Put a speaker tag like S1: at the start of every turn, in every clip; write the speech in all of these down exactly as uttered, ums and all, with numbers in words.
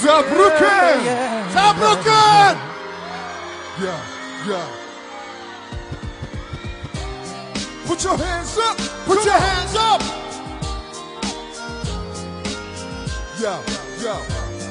S1: Saarbrücken!
S2: Yeah.
S1: Saarbrücken! Yeah, yeah. Put your hands up! Put your hands up! Yeah, yeah.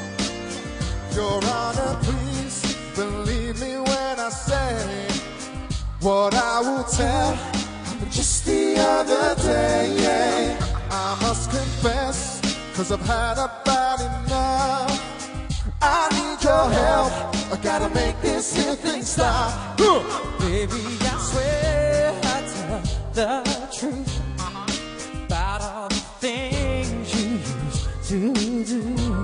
S1: Your Honor, please believe me when I say what I will tell. Just the other day, yeah, I must confess, cause I've had about enough. I need your help, I gotta make this here thing stop. uh.
S2: Baby, I swear I tell the truth about all the things you used to do.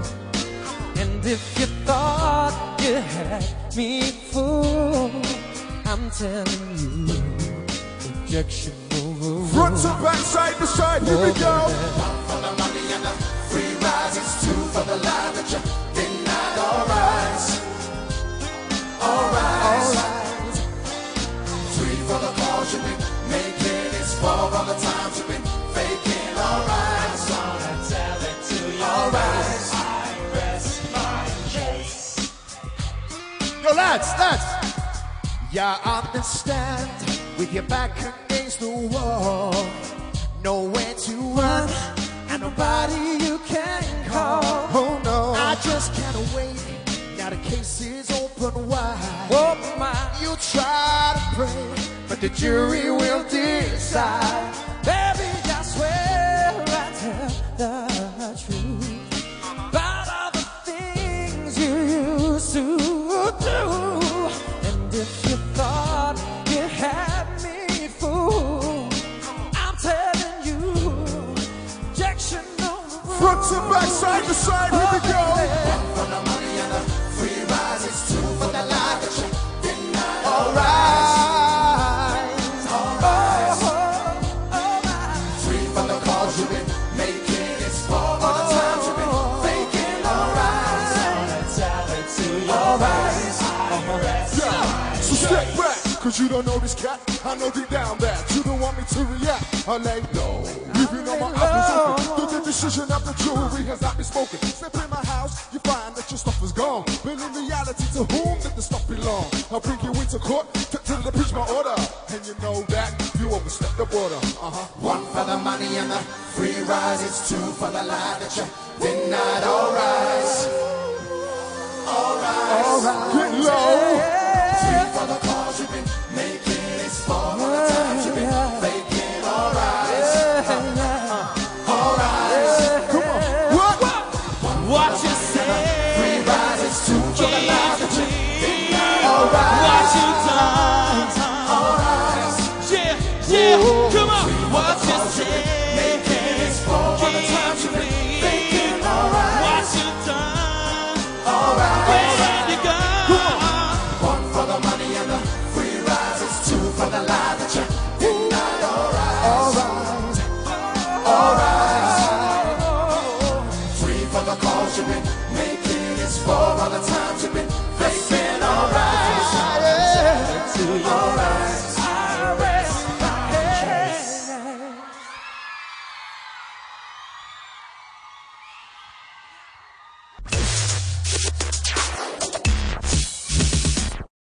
S2: And if you thought you had me fooled, I'm telling you, rejection over.
S1: Front to back, side to side, here we go.
S3: One for the money and the free rides, it's two for the lie that you denied. All right, all right. Three for the calls you've been making, it's four for the times you've been faking. All right, I wanna tell it to you. All right, I rest my case.
S1: Yo, lads, lads. Yeah, I understand. With your back against the wall, nowhere to run,
S2: and nobody you can call.
S1: oh no, I just can't wait. Now the case is open wide.
S2: Open wide.
S1: You try to pray, but the jury will decide.
S2: Baby, I swear I tell the truth about all the things you used to do. And if you thought you had me fooled, I'm telling you, rejection over.
S1: Front to back, side to side, here we go.
S3: One for the money and the free rides, it's two for the lie that you denied. All right, all right. Three for the calls you've been making, it's four for the times you've been faking. All right, I wanna tell it to you. All right,
S1: Yeah, so step back, cause you don't know this cat. I know deep down that you don't want me to react. I lay low, leaving all my options open. Do the decision of the jury has not been spoken. Step in my house, you find that your stuff is gone. But in reality, to whom did the stuff belong? I'll bring you into court to, to the preach my order. And you know that you overstepped the border. Uh-huh.
S3: one for the money and the free rides, it's two for the lie that you denied. All right, all right, all right.
S1: Get low.
S3: Three for the calls you've been making, it's four for the times you've been faking. All right, all right.
S1: Come on. What?
S2: What you say?
S3: Free rides, it's two for the lie that you denied. All right,
S2: What you done?
S3: all right.
S2: Yeah, yeah, come on. What you say?